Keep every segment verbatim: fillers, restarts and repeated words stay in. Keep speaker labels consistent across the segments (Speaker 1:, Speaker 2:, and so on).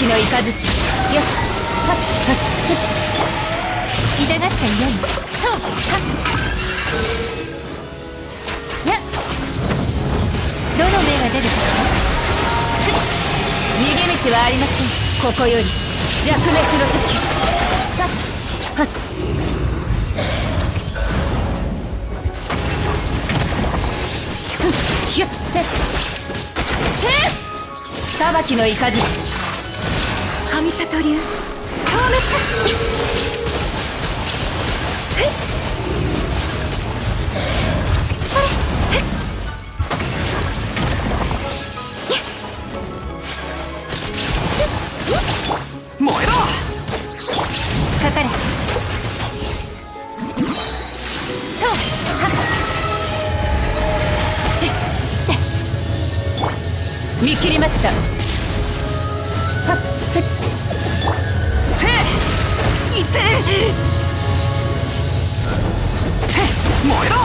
Speaker 1: きの雷よっはっはっ痛がっちゃいないとはっやどの目が出るか逃げ道はありません。ここより弱滅の時はっはっひゅってて裁きの雷神里流消滅
Speaker 2: 燃えろ
Speaker 1: かかれとはっち見切りました。はっふっ
Speaker 2: せいいて燃えろ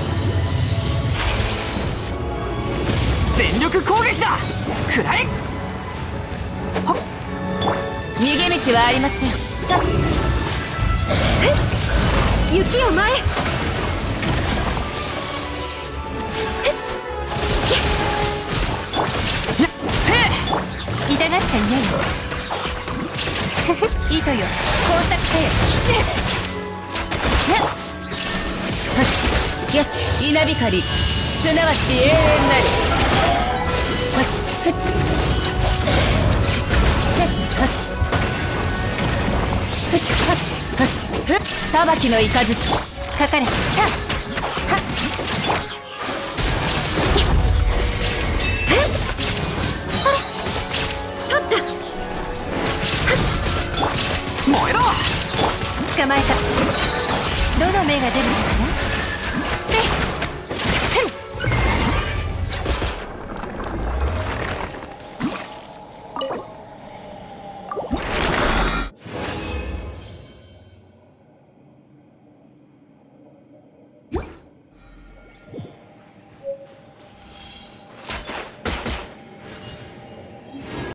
Speaker 2: 全力攻撃だくらえはっ
Speaker 1: 逃げ道はありません。たっ雪を前痛がっちゃいない糸よ工作せよやっ稲光すなわち永遠なりはっふっ裁きの雷かかれたはっそれ取った
Speaker 2: 燃えろ
Speaker 1: 捕まえたどの目が出るかしら